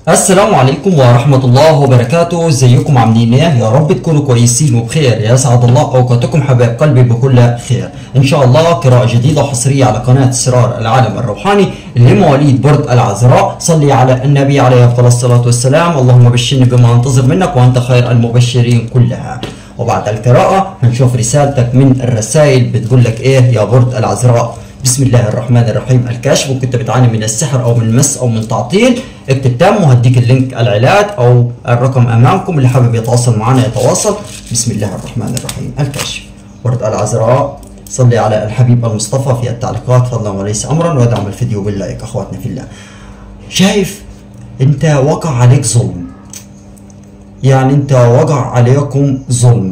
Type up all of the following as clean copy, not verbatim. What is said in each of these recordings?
السلام عليكم ورحمة الله وبركاته. ازيكم عاملين ايه؟ يا رب تكونوا كويسين وبخير. يسعد الله اوقاتكم حبايب قلبي بكل خير. ان شاء الله قراءة جديدة وحصرية على قناة اسرار العالم الروحاني لمواليد برج العذراء. صلي على النبي عليه افضل الصلاة والسلام. اللهم بشرني بما انتظر منك وانت خير المبشرين كلها. وبعد القراءة هنشوف رسالتك من الرسائل بتقول لك ايه يا برج العذراء. بسم الله الرحمن الرحيم. الكشف، وكنت بتعاني من السحر او من مس او من تعطيل، اكتب تم وهديك اللينك العلاج او الرقم امامكم. اللي حابب يتواصل معنا يتواصل. بسم الله الرحمن الرحيم. الكشف. برج العذراء، صلي على الحبيب المصطفى في التعليقات فضلا وليس امرا، وادعم الفيديو باللايك اخواتنا في الله. شايف انت وقع عليك ظلم، يعني انت وقع عليكم ظلم.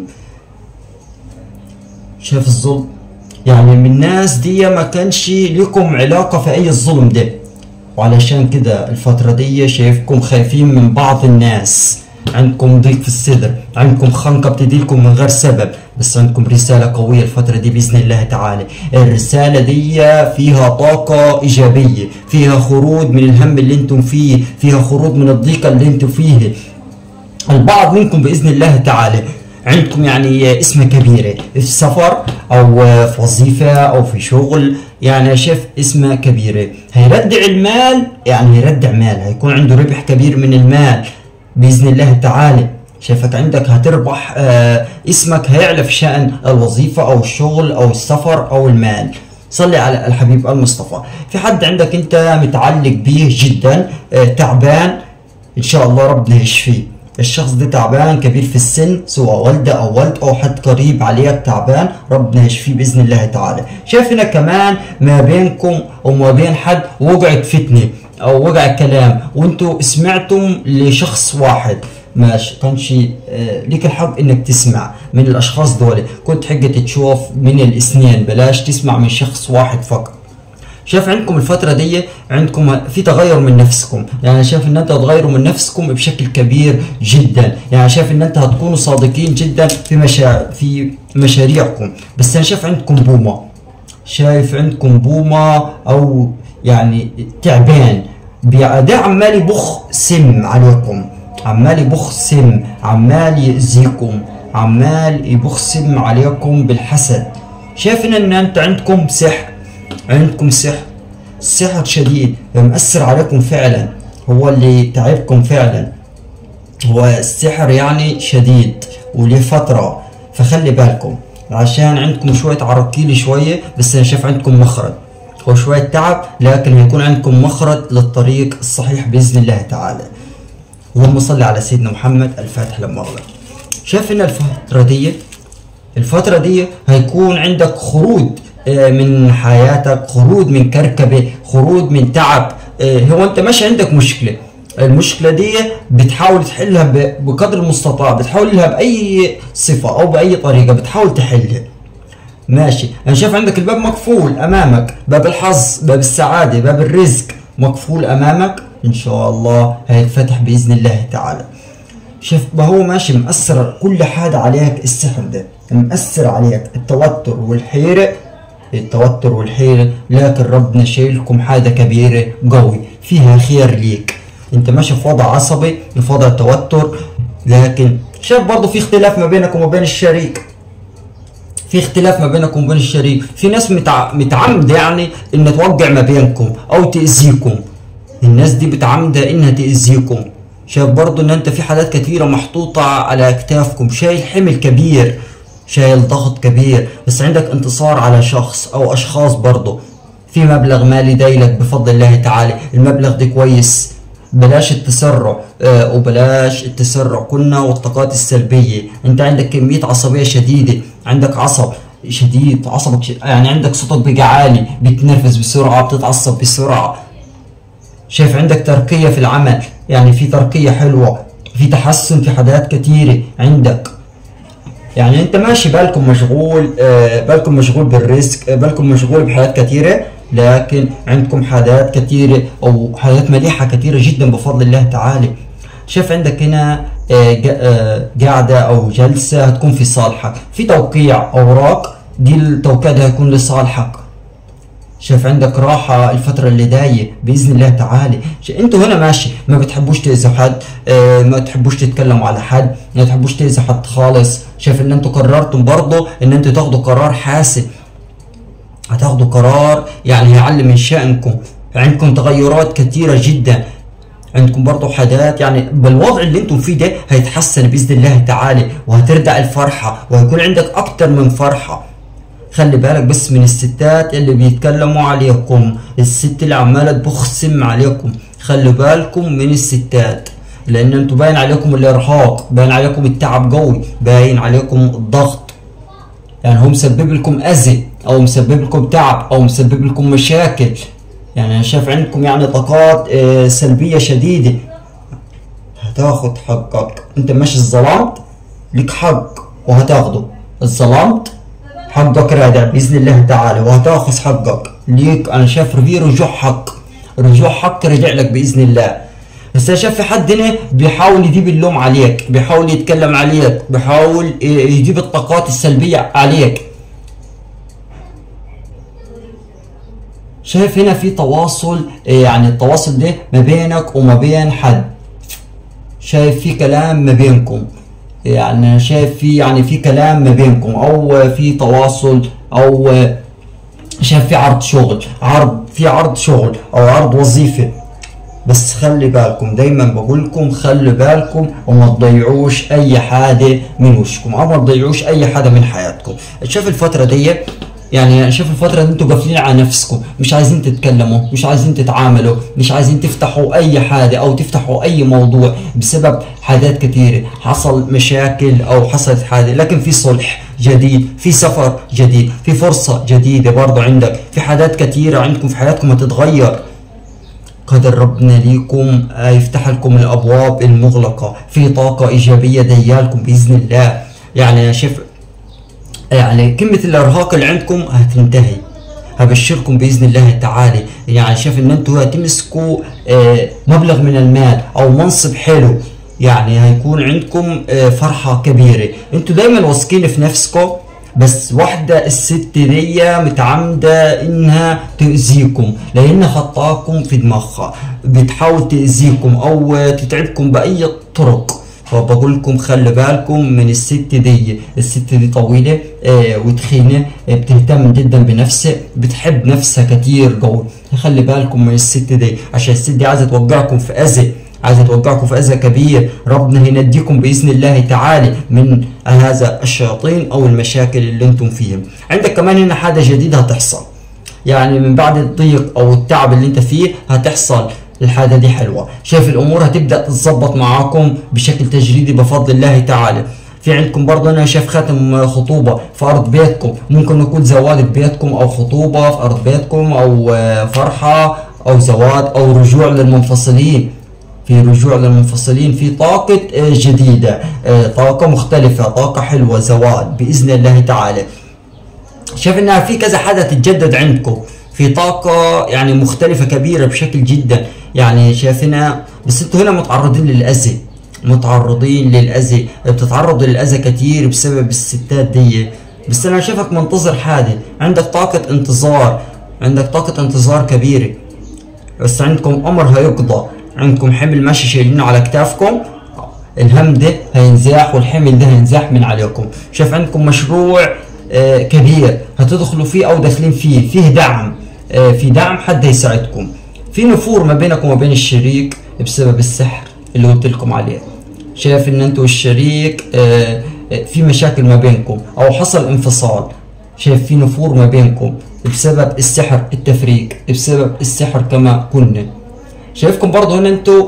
شايف الظلم؟ يعني من الناس دي ما كانش لكم علاقة في أي الظلم ده، وعلشان كده الفترة دي شايفكم خايفين من بعض الناس، عندكم ضيق في الصدر، عندكم خنقة بتديلكم من غير سبب، بس عندكم رسالة قوية الفترة دي بإذن الله تعالى. الرسالة دي فيها طاقة إيجابية، فيها خروج من الهم اللي انتم فيه، فيها خروج من الضيقة اللي انتم فيه. البعض منكم بإذن الله تعالى عندكم يعني اسم كبيرة في سفر او في وظيفة او في شغل، يعني شايف اسم كبيرة هيردع المال، يعني هيردع مال، هيكون عنده ربح كبير من المال بإذن الله تعالى. شايفك عندك هتربح، اسمك هيعلى في شأن الوظيفة او الشغل او السفر او المال. صلي على الحبيب المصطفى. في حد عندك انت متعلق بيه جدا، تعبان، ان شاء الله ربنا يشفيه. الشخص ده تعبان كبير في السن، سواء والده او ولد او حد قريب عليك تعبان، ربنا يشفيه باذن الله تعالى. شايف هنا كمان ما بينكم وما بين حد وقعت فتنه او وقع كلام، وانتوا سمعتم لشخص واحد، ماشي كانش ليك الحق انك تسمع من الاشخاص دول، كنت حقة تشوف من الاثنين، بلاش تسمع من شخص واحد فقط. شايف عندكم الفترة دي عندكم في تغير من نفسكم، يعني شايف ان انت هتغيروا من نفسكم بشكل كبير جدا، يعني شايف ان انت هتكونوا صادقين جدا في مشاريعكم. بس انا شايف عندكم بومة، شايف عندكم بومة او يعني تعبان، ده عمال يبخ سم عليكم، عمال يبخ سم، عمال يأذيكم، عمال يبخ سم عليكم بالحسد. شايف ان انت عندكم سحر، عندكم سحر شديد مأثر عليكم فعلا، هو اللي تعبكم فعلا، هو السحر يعني شديد وليه فترة، فخلي بالكم عشان عندكم شوية عراقيل شوية، بس أنا شايف عندكم مخرج، هو شوية تعب لكن هيكون عندكم مخرج للطريق الصحيح بإذن الله تعالى. اللهم صل على سيدنا محمد الفاتح لما أغلق. شايف إن الفترة دي هيكون عندك خروج من حياتك، خروج من كركبة، خروج من تعب. هو انت ماشي عندك مشكلة، المشكلة دي بتحاول تحلها بقدر المستطاع، بتحاولها بأي صفة أو بأي طريقة بتحاول تحلها. ماشي، أنا شايف عندك الباب مقفول أمامك، باب الحظ، باب السعادة، باب الرزق مقفول أمامك، إن شاء الله هيتفتح بإذن الله تعالى. شايف هو ماشي مأثر كل حاجة عليك، السحر ده مأثر عليك، التوتر والحيرة، التوتر والحيرة، لكن ربنا شايلكم حاجة كبيرة قوي فيها خير ليك. انت ماشي في وضع عصبي، في وضع توتر، لكن شايف برضه في اختلاف ما بينك وما بين الشريك، في اختلاف ما بينك وما بين الشريك، في ناس متعمدة يعني ان توقع ما بينكم او تأذيكم، الناس دي متعمدة انها تأذيكم. شايف برضه ان انت في حاجات كتيرة محطوطة على اكتافكم، شايل حمل كبير، شايل ضغط كبير، بس عندك انتصار على شخص او اشخاص، برضه في مبلغ مالي دايلك بفضل الله تعالى، المبلغ ده كويس، بلاش التسرع، وبلاش التسرع كنا والطاقات السلبية. انت عندك كمية عصبية شديدة، عندك عصب شديد، يعني عندك صوتك بقى عالي، بتنرفز بسرعة، بتتعصب بسرعة. شايف عندك تركية في العمل، يعني في تركية حلوة، في تحسن في حاجات كتيرة عندك، يعني انت ماشي بالكم مشغول بالرزق، بالكم مشغول بحاجات كثيره، لكن عندكم حاجات كثيره او حاجات مليحه كثيره جدا بفضل الله تعالى. شايف عندك هنا قاعده او جلسه هتكون في صالحك، في توقيع اوراق، دي التوقيع ده هيكون لصالحك. شايف عندك راحة الفترة اللي جاية بإذن الله تعالى. انتوا هنا ماشي ما بتحبوش تأذوا حد، ما تحبوش تتكلموا على حد، ما تحبوش تأذوا حد خالص. شايف ان انتوا قررتم برضه ان انتوا تاخدوا قرار حاسم، هتاخدوا قرار يعني هيعلم من شأنكم. عندكم تغيرات كثيرة جدا، عندكم برضه حاجات يعني بالوضع اللي انتم فيه ده هيتحسن بإذن الله تعالى، وهترجع الفرحة وهيكون عندك أكتر من فرحة. خلي بالك بس من الستات اللي بيتكلموا عليكم، الست اللي عمالة تبخسم عليكم، خلي بالكم من الستات، لأن انتوا باين عليكم الإرهاق، باين عليكم التعب قوي، باين عليكم الضغط. يعني هو مسبب لكم أذى أو مسبب لكم تعب أو مسبب لكم مشاكل. يعني أنا شايف عندكم يعني طاقات سلبية شديدة. هتاخد حقك، أنت مش ظلمت لك حق وهتاخده، الظلمت حقك راجع بإذن الله تعالى وهتاخذ حقك ليك. أنا شايف في رجوع حق، رجوع حق رجع لك بإذن الله. بس أنا شايف في حد هنا بيحاول يجيب اللوم عليك، بيحاول يتكلم عليك، بيحاول يجيب الطاقات السلبية عليك. شايف هنا في تواصل، يعني التواصل ده ما بينك وما بين حد، شايف في كلام ما بينكم، يعني شايف في يعني في كلام ما بينكم او في تواصل، او شايف في عرض شغل، في عرض شغل او عرض وظيفة. بس خلي بالكم، دايما بقول لكم خلي بالكم وما تضيعوش اي حاجة من وشكم او ما تضيعوش اي حاجة من حياتكم. شايف الفترة دي يعني شايف الفترة دي انتوا قافلين على نفسكم، مش عايزين تتكلموا، مش عايزين تتعاملوا، مش عايزين تفتحوا اي حاجة او تفتحوا اي موضوع بسبب حاجات كتيرة، حصل مشاكل او حصلت حاجة. لكن في صلح جديد، في سفر جديد، في فرصة جديدة برضو عندك، في حاجات كتيرة عندكم في حياتكم هتتغير. قدر ربنا ليكم يفتح لكم الابواب المغلقة، في طاقة ايجابية ديالكم باذن الله. يعني انا شايف يعني كلمة الارهاق اللي عندكم هتنتهي، هبشركم باذن الله تعالى. يعني شايف ان انتوا هتمسكوا مبلغ من المال او منصب حلو، يعني هيكون عندكم فرحة كبيرة. انتوا دايما واثقين في نفسكم، بس واحدة الست دي متعمدة انها تأذيكم، لانها خطاكم في دماغها، بتحاول تأذيكم او تتعبكم بأي طرق. فبقول لكم خلي بالكم من الست دي. الست دي طويلة وتخينة، بتهتم جدا بنفسها، بتحب نفسها كتير قوي. خلي بالكم من الست دي، عشان الست دي عايزة توقعكم في أذى، عايزة توقعكم في أذى كبير. ربنا هينجيكم بإذن الله تعالى من هذا الشياطين أو المشاكل اللي انتم فيها. عندك كمان هنا حاجة جديدة هتحصل، يعني من بعد الضيق أو التعب اللي انت فيه هتحصل الحاجة دي حلوة. شايف الأمور هتبدأ تتظبط معاكم بشكل تجريدي بفضل الله تعالى. في عندكم برضه أنا شايف خاتم خطوبة في أرض بيتكم، ممكن يكون زواج بيتكم أو خطوبة في أرض بيتكم أو فرحة أو زواج أو رجوع للمنفصلين. في رجوع للمنفصلين، في طاقة جديدة، طاقة مختلفة، طاقة حلوة، زواج بإذن الله تعالى. شايف إنها في كذا حاجة تتجدد عندكم، في طاقة يعني مختلفة كبيرة بشكل جدا. يعني شايفينها، بس انتوا هنا متعرضين للأذى، متعرضين للأذى، بتتعرضوا للأذى كتير بسبب الستات دي. بس أنا شايفك منتظر حاجة، عندك طاقة انتظار، عندك طاقة انتظار كبيرة. بس عندكم أمر هيقضى، عندكم حمل ماشي شايلينه على كتافكم، الهم ده هينزاح والحمل ده هينزاح من عليكم. شايف عندكم مشروع كبير هتدخلوا فيه أو داخلين فيه، فيه دعم، في دعم حد هيساعدكم. في نفور ما بينكم وما بين الشريك بسبب السحر اللي قلت لكم عليه. شايف ان انتوا الشريك في مشاكل ما بينكم او حصل انفصال. شايف في نفور ما بينكم بسبب السحر، التفريق بسبب السحر كما قلنا. شايفكم برضه ان انتوا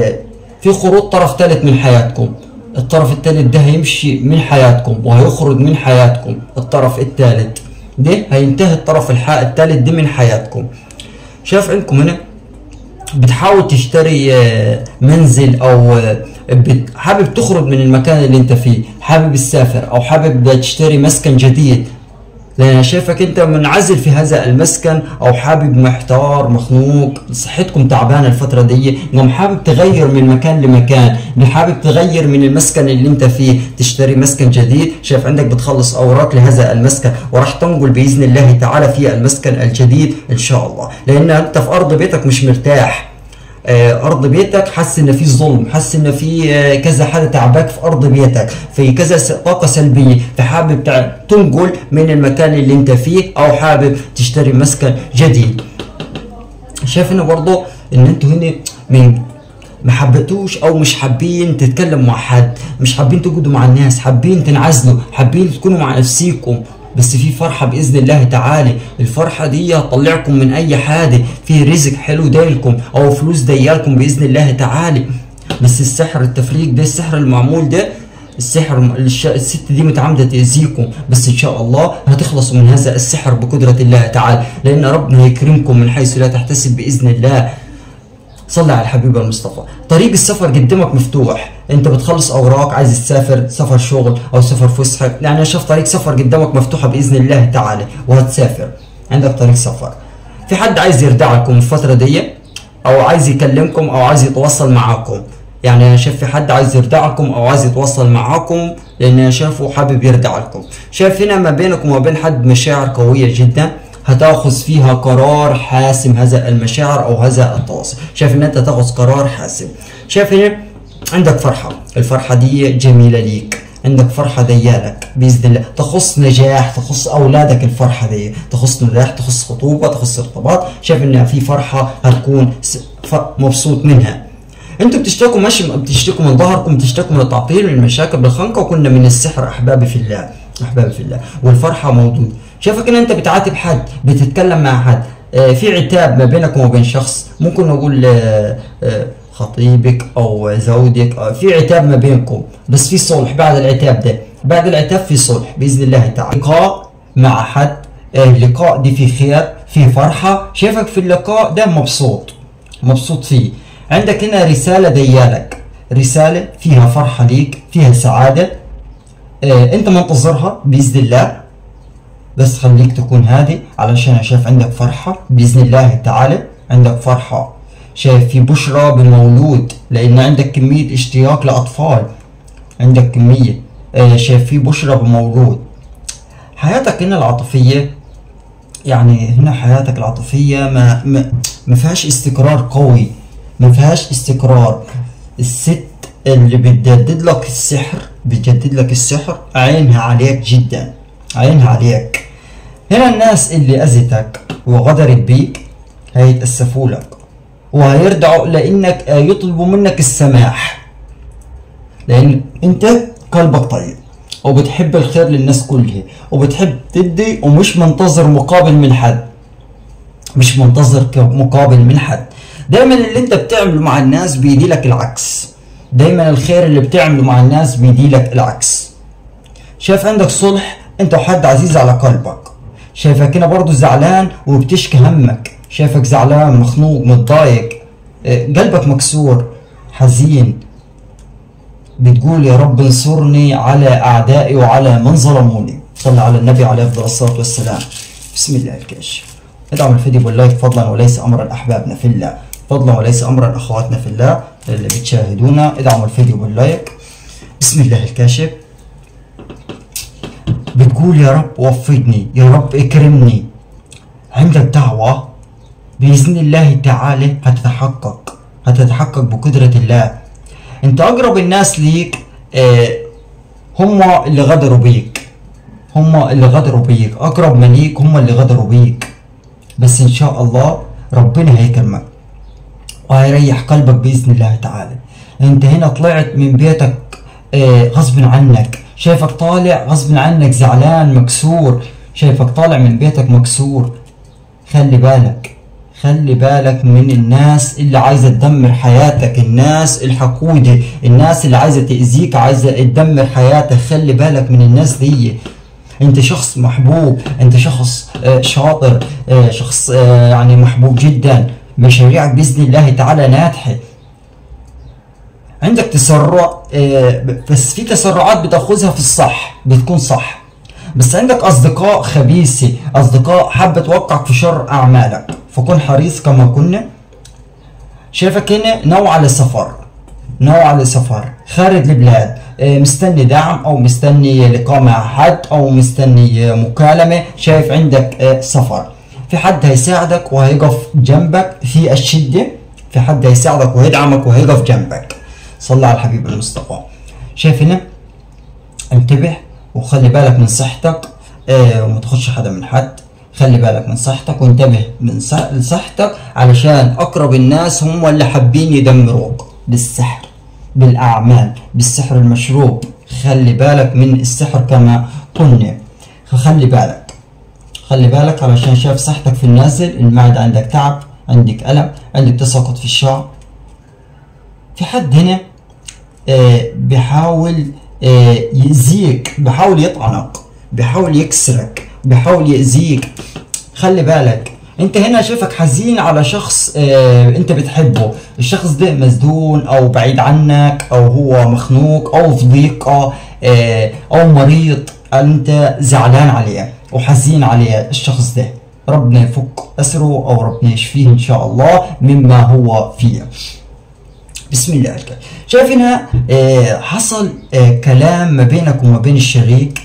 في خروج طرف ثالث من حياتكم. الطرف الثالث ده هيمشي من حياتكم وهيخرج من حياتكم. الطرف الثالث ده هينتهي، الطرف الثالث ده من حياتكم. شايف عندكم هنا بتحاول تشتري منزل او حابب تخرج من المكان اللي انت فيه، حابب تسافر او حابب تشتري مسكن جديد. لان انا شايفك انت منعزل في هذا المسكن، او حابب محتار مخنوق، صحتكم تعبانه الفتره دي، قام حابب تغير من مكان لمكان، حابب تغير من المسكن اللي انت فيه تشتري مسكن جديد. شايف عندك بتخلص اوراق لهذا المسكن، وراح تنقل باذن الله تعالى في المسكن الجديد ان شاء الله، لان انت في ارض بيتك مش مرتاح. ارض بيتك حاسس ان في ظلم، حاسس ان في كذا حدا تعباك في ارض بيتك، في كذا طاقه سلبيه، فحابب تنقل من المكان اللي انت فيه، او حابب تشتري مسكن جديد. شايف انه برضه ان انتوا هنا من ما حبيتوش او مش حابين تتكلموا مع حد، مش حابين تقعدوا مع الناس، حابين تنعزلوا، حابين تكونوا مع نفسيكم. بس في فرحة بإذن الله تعالى، الفرحة دي هتطلعكم من أي حاجة، في رزق حلو دايلكم أو فلوس دايالكم بإذن الله تعالى. بس السحر التفريق ده، السحر المعمول ده، السحر الست دي متعمدة تأذيكم، بس إن شاء الله هتخلصوا من هذا السحر بقدرة الله تعالى، لأن ربنا هيكرمكم من حيث لا تحتسب بإذن الله. صلى على الحبيب المصطفى. طريق السفر قدامك مفتوح، انت بتخلص اوراق عايز تسافر، سفر شغل او سفر فسحه، يعني انا شايف طريق سفر قدامك مفتوحه باذن الله تعالى وهتسافر، عندك طريق سفر. في حد عايز يردع لكم الفتره دي، او عايز يكلمكم، او عايز يتواصل معاكم، يعني انا شايف في حد عايز يردع لكم او عايز يتواصل معاكم، لان انا شايفه حابب يردع لكم. شايف هنا ما بينكم وما بين حد مشاعر قويه جدا، هتاخذ فيها قرار حاسم هذا المشاعر او هذا التواصل. شايف ان انت تاخذ قرار حاسم. شايف هنا عندك فرحه، الفرحه دي جميله ليك، عندك فرحه ديالك باذن الله، تخص نجاح، تخص اولادك، الفرحه دي تخص نجاح، تخص خطوبه، تخص ارتباط. شايف ان في فرحه هتكون مبسوط منها. انتوا بتشتكوا، ماشي بتشتكوا من ظهركم، بتشتكوا من التعطيل، من المشاكل بالخنقه، وكنا من السحر احبابي في الله، احبابي في الله، والفرحه موجوده. شايفك ان انت بتعاتب حد، بتتكلم مع حد، في عتاب ما بينك وما بين شخص، ممكن نقول خطيبك او زوجك، في عتاب ما بينكم، بس في صلح بعد العتاب ده، بعد العتاب في صلح باذن الله تعالى. لقاء مع حد، اللقاء دي في خير، في فرحه. شايفك في اللقاء ده مبسوط، مبسوط فيه. عندك هنا رساله ديالك، رساله فيها فرحه ليك، فيها سعاده، انت منتظرها باذن الله، بس خليك تكون هادي علشان انا شايف عندك فرحه باذن الله تعالى، عندك فرحه. شايف في بشرى بمولود، لان عندك كميه اشتياق لاطفال، عندك كميه، شايف في بشرى بمولود. حياتك هنا العاطفيه، يعني هنا حياتك العاطفيه ما فيهاش استقرار قوي، ما فيهاش استقرار. الست اللي بتجدد لك السحر، بتجدد لك السحر، عينها عليك جدا، عينها عليك. هنا الناس اللي اذتك وغدرت بيك هيتأسفوا لك وهيرجعوا لانك يطلبوا منك السماح، لان انت قلبك طيب وبتحب الخير للناس كلها، وبتحب تدي ومش منتظر مقابل من حد، مش منتظر مقابل من حد. دايما اللي انت بتعمله مع الناس بيدي لك العكس، دايما الخير اللي بتعمله مع الناس بيدي لك العكس. شايف عندك صلح انت وحد عزيز على قلبك. شايفك هنا برضو زعلان وبتشكي همك، شايفك زعلان، مخنوق، متضايق، قلبك مكسور، حزين، بتقول يا رب انصرني على اعدائي وعلى من ظلموني. صلى على النبي عليه افضل الصلاه والسلام. بسم الله الكاشف. ادعموا الفيديو باللايك فضلا وليس امرا احبابنا في الله، فضلا وليس امرا اخواتنا في الله اللي بتشاهدونا، ادعموا الفيديو باللايك. بسم الله الكاشف. بتقول يا رب وفقني، يا رب اكرمني. عندك دعوة بإذن الله تعالى هتتحقق، هتتحقق بقدرة الله. انت اقرب الناس ليك هم اللي غدروا بيك، هم اللي غدروا بيك، اقرب من ليك هم اللي غدروا بيك، بس ان شاء الله ربنا هيكرمك وهيريح قلبك بإذن الله تعالى. انت هنا طلعت من بيتك غصب عنك، شايفك طالع غصب عنك زعلان مكسور، شايفك طالع من بيتك مكسور. خلي بالك، خلي بالك من الناس اللي عايزة تدمر حياتك، الناس الحقودة، الناس اللي عايزة تأذيك، عايزة تدمر حياتك. خلي بالك من الناس دي. انت شخص محبوب، انت شخص شاطر، شخص يعني محبوب جدا، مشاريعك بإذن الله تعالى ناجحة. عندك تسرع، بس في تسرعات بتاخذها في الصح، بتكون صح، بس عندك اصدقاء خبيثة، اصدقاء حابة توقعك في شر اعمالك، فكن حريص كما كنا. شايفك هنا نوع على سفر، نوع على سفر خارج البلاد، مستني دعم او مستني لقاء مع حد او مستني مكالمة. شايف عندك سفر، في حد هيساعدك وهيقف جنبك في الشدة، في حد هيساعدك وهيدعمك وهيقف جنبك. صلى على الحبيب المصطفى. شايف هنا انتبه وخلي بالك من صحتك، وما تاخدش حدا من حد. خلي بالك من صحتك وانتبه من لصحتك، علشان اقرب الناس هم اللي حابين يدمروك بالسحر، بالاعمال، بالسحر المشروب. خلي بالك من السحر كما قلنا، فخلي بالك، خلي بالك علشان شايف صحتك في النازل. المعدة عندك تعب، عندك ألم، عندك تساقط في الشعر. في حد هنا بيحاول يأذيك، بيحاول يطعنك، بيحاول يكسرك، بيحاول يأذيك. خلي بالك. انت هنا شايفك حزين على شخص انت بتحبه، الشخص ده مسجون او بعيد عنك او هو مخنوق او في ضيقة او مريض، انت زعلان عليه وحزين عليه. الشخص ده ربنا يفك اسره او ربنا يشفيه ان شاء الله مما هو فيه. بسم الله الرحمن. شايف هنا حصل كلام ما بينك وما بين الشريك،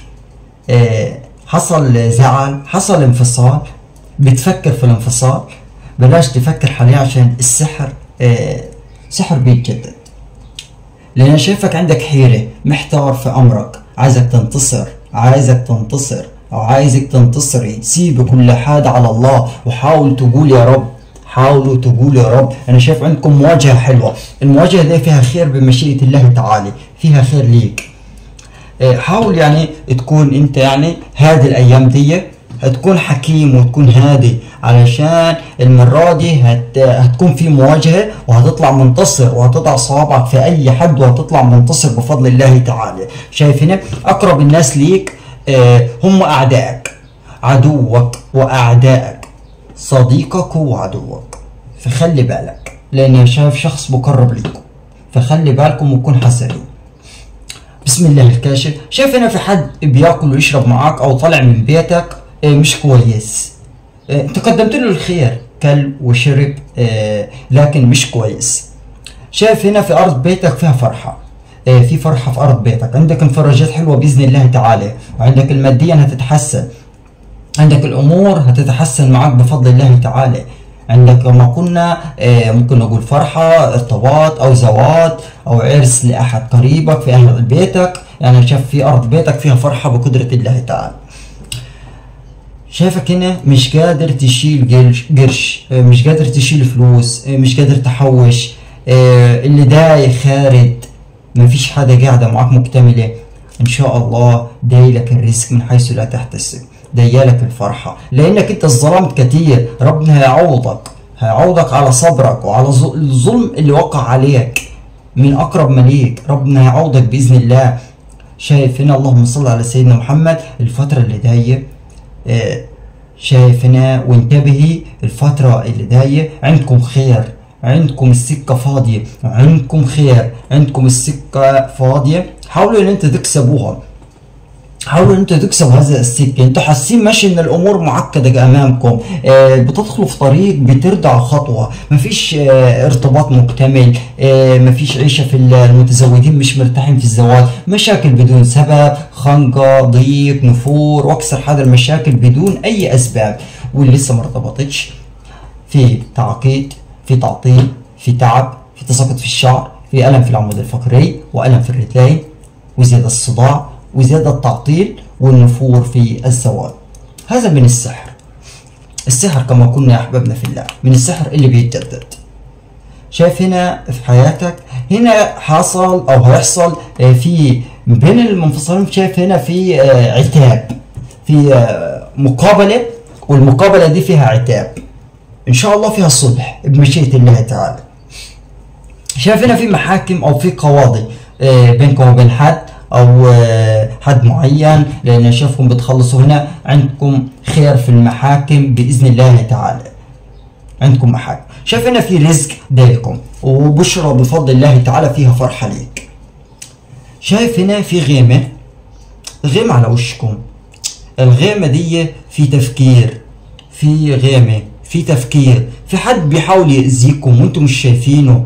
حصل زعل، حصل انفصال، بتفكر في الانفصال. بلاش تفكر حاليا عشان السحر سحر بيتجدد، لان شايفك عندك حيرة، محتار في امرك، عايزك تنتصر، عايزك تنتصر او عايزك تنتصري. سيب كل حاجة على الله وحاول تقول يا رب، حاولوا تقولوا يا رب. انا شايف عندكم مواجهة حلوة، المواجهة دي فيها خير بمشيئة الله تعالى، فيها خير ليك. حاول يعني تكون انت يعني هذه الايام دي هتكون حكيم وتكون هادي، علشان المرة دي هتكون في مواجهة وهتطلع منتصر، وهتضع صوابعك في اي حد وهتطلع منتصر بفضل الله تعالى. شايف هنا اقرب الناس ليك هم اعدائك، عدوك واعدائك، صديقك وعدوك. فخلي بالك، لان شايف شخص مقرب ليكم، فخلي بالكم وكون حذرين. بسم الله الكاشف. شايف هنا في حد بياكل ويشرب معاك او طالع من بيتك مش كويس، انت قدمت له الخير، كل وشرب لكن مش كويس. شايف هنا في ارض بيتك فيها فرحة، في فرحة في ارض بيتك، عندك انفراجات حلوة باذن الله تعالى، وعندك الماديا هتتحسن، عندك الامور هتتحسن معك بفضل الله تعالى. عندك كما قلنا ممكن نقول فرحة، ارتباط او زواج او عرس لاحد قريبك في اهل بيتك. يعني شايف في ارض بيتك فيها فرحة بقدرة الله تعالى. شايفك هنا مش قادر تشيل قرش، مش قادر تشيل فلوس، مش قادر تحوش، اللي داي خارد، مفيش حاجة قاعدة معك مكتملة. ان شاء الله دايلك الرزق من حيث لا تحتسب، ديالك الفرحة، لانك انت ظلمت كتير. ربنا هيعوضك، هيعوضك على صبرك وعلى الظلم اللي وقع عليك من اقرب مليك. ربنا هيعوضك باذن الله. شايف هنا اللهم صل على سيدنا محمد الفترة اللي جاية، شايف هنا وانتبهي الفترة اللي جاية عندكم خير، عندكم السكة فاضية، عندكم خير، عندكم السكة فاضية. حاولوا ان انت تكسبوها، حاولوا ان انتوا تكسبوا هذا السكه. انتوا حاسين ماشي ان الامور معقده امامكم، بتدخلوا في طريق بترجعوا خطوه، مفيش ارتباط مكتمل، مفيش عيشه في المتزوجين مش مرتاحين في الزواج، مشاكل بدون سبب، خنقه، ضيق، نفور، واكثر هذا المشاكل بدون اي اسباب. واللي لسه ما ارتبطتش في تعقيد، في تعطيل، في تعب، في تساقط في الشعر، في الم في العمود الفقري والم في الرجلين وزياده الصداع وزيادة التعطيل والنفور في الزواج. هذا من السحر. السحر كما قلنا يا احبابنا في الله من السحر اللي بيتجدد. شايف هنا في حياتك هنا حصل او هيحصل في بين المنفصلين، شايف هنا في عتاب، في مقابلة، والمقابلة دي فيها عتاب، ان شاء الله فيها صلح بمشيئة الله تعالى. شايف هنا في محاكم او في قواضي بينكم وبين حد او حد معين، لان اشوفكم بتخلصوا هنا، عندكم خير في المحاكم باذن الله تعالى، عندكم محاكم. شايف هنا في رزق دايكم وبشرى بفضل الله تعالى، فيها فرحه ليك. شايف هنا في غيمه، غيمه على وشكم، الغيمة دي في تفكير، في غيمة، في تفكير، في حد بيحاول يأذيكم وانتم مش شايفينه.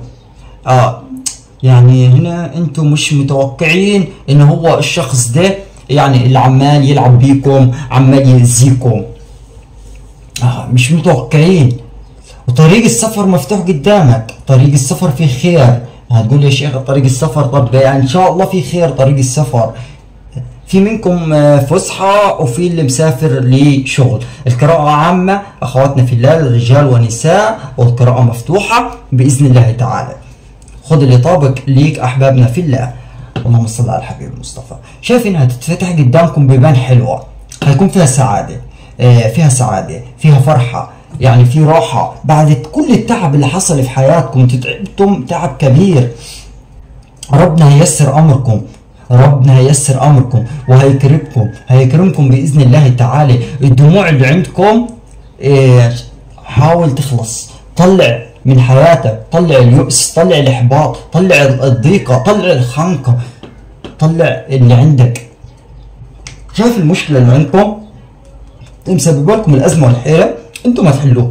يعني هنا انتم مش متوقعين ان هو الشخص ده يعني اللي عمال يلعب بيكم، عمال يأذيكم. مش متوقعين. وطريق السفر مفتوح قدامك، طريق السفر فيه خير. هتقول يا شيخ طريق السفر، طب يعني ان شاء الله في خير طريق السفر. في منكم فسحة وفي اللي مسافر لشغل. القراءة عامة اخواتنا في الله، رجال ونساء، والقراءة مفتوحة بإذن الله تعالى. خد اللي طابق ليك احبابنا في الله. اللهم صل على الحبيب المصطفى. شايف انها تتفتح قدامكم بيبان حلوة، هيكون فيها سعادة، فيها سعادة، فيها فرحة، يعني في راحة بعد كل التعب اللي حصل في حياتكم. تعبتم تعب كبير. ربنا هيسر امركم، ربنا هيسر امركم وهيكرمكم، هيكرمكم باذن الله تعالى. الدموع اللي عندكم حاول تخلص. طلع من حياتك، طلع اليأس، طلع الاحباط، طلع الضيقة، طلع الخنقة، طلع اللي عندك. شايف المشكلة اللي عندكم مسبب لكم الازمة والحيرة، انتم هتحلوه،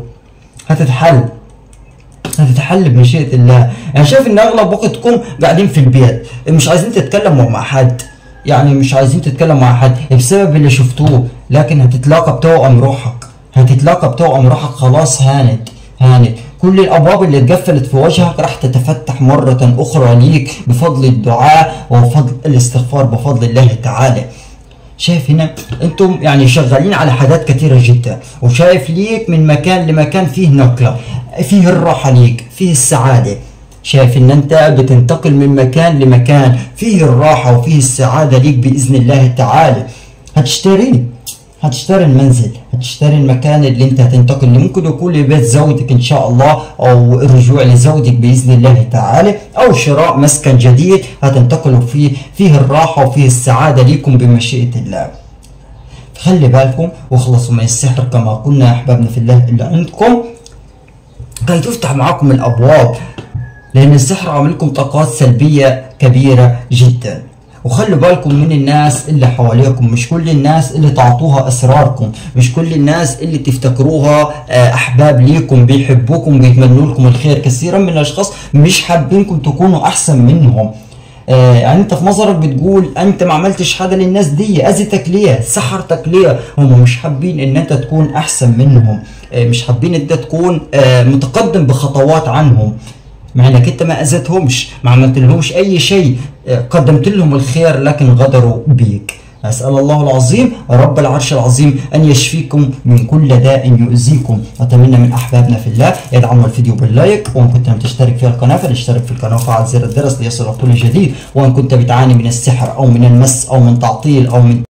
هتتحل بمشيئة الله. يعني شايف ان اغلب وقتكم قاعدين في البيت، مش عايزين تتكلموا مع حد، يعني مش عايزين تتكلموا مع حد بسبب اللي شفتوه. لكن هتتلاقى بتوأم روحك، هتتلاقى بتوأم روحك. خلاص هانت. كل الابواب اللي اتقفلت في وجهك راح تتفتح مرة اخرى ليك بفضل الدعاء وفضل الاستغفار بفضل الله تعالى. شايف هنا انتم يعني شغالين على حاجات كثيرة جدا، وشايف ليك من مكان لمكان فيه نقلة، فيه الراحة ليك، فيه السعادة. شايف ان انت بتنتقل من مكان لمكان فيه الراحة وفيه السعادة ليك بإذن الله تعالى. هتشتري المنزل، هتشتري المكان اللي انت هتنتقل له. ممكن يكون لبيت زوجتك ان شاء الله، او الرجوع لزوجتك باذن الله تعالى، او شراء مسكن جديد هتنتقلوا فيه الراحه وفيه السعاده ليكم بمشيئه الله. خلي بالكم واخلصوا من السحر كما قلنا يا احبابنا في الله اللي عندكم، كي تفتح معاكم الابواب، لان السحر عامل لكم طاقات سلبيه كبيره جدا. وخلوا بالكم من الناس اللي حواليكم، مش كل الناس اللي تعطوها اسراركم، مش كل الناس اللي تفتكروها احباب ليكم بيحبوكم بيتمنوا لكم الخير. كثيرا من الاشخاص مش حابينكم تكونوا احسن منهم. يعني انت في نظرك بتقول انت ما عملتش حاجه للناس دي، اذيتك ليه، سحرتك ليه. هم مش حابين ان انت تكون احسن منهم، مش حابين ان انت تكون متقدم بخطوات عنهم، مع انك انت ما اذيتهمش، ما عملت لهمش اي شيء، قدمت لهم الخير لكن غدروا بيك. اسال الله العظيم رب العرش العظيم ان يشفيكم من كل داء يؤذيكم. اتمنى من احبابنا في الله يدعموا الفيديو باللايك، وان كنت لم تشترك في القناه فلاشترك في القناه وفعل زر الجرس ليصلك كل جديد. وان كنت بتعاني من السحر او من المس او من تعطيل او من